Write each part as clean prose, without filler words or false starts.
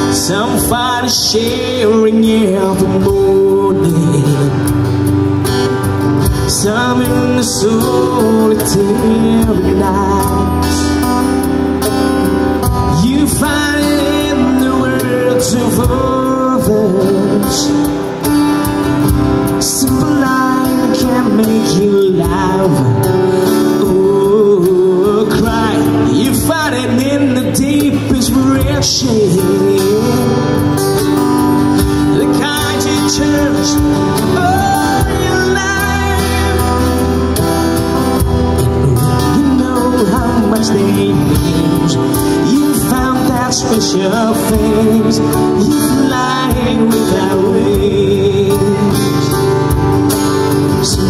Some find a sharing every morning, some in the solitary nights. You find it in the words of others. Simple line can make you laugh or cry. You find it in the deep inspiration, the kind you cherish all your life. You know how much they mean. You found that special things. You fly without wings. So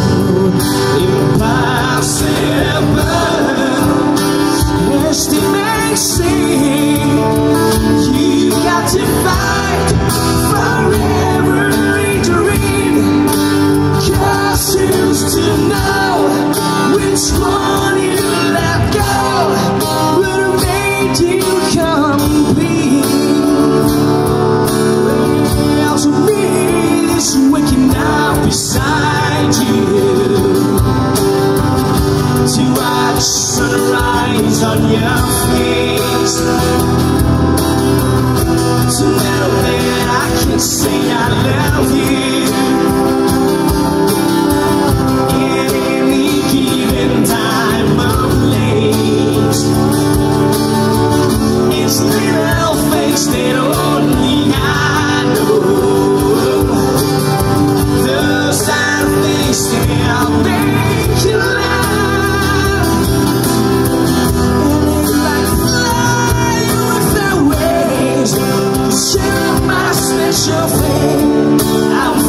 impossible, yes, they may seem. You got to fight forever in dream. 'Cause who's to know which one you let go would have made you complete. Well, to me, it's waking up beside you, to watch sunrise on your face, to know that I can say I love you in any given time or place. It's little things that only I know, those are things that make you laugh. And it's like flying with the waves. You're my special thing. I'm